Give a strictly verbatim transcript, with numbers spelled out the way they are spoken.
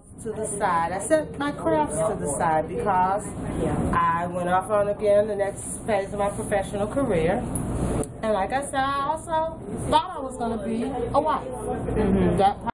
to the side. I set my crafts to the side because I went off on again the next phase of my professional career. And like I said, I also thought I was going to be a wife. Mm-hmm. That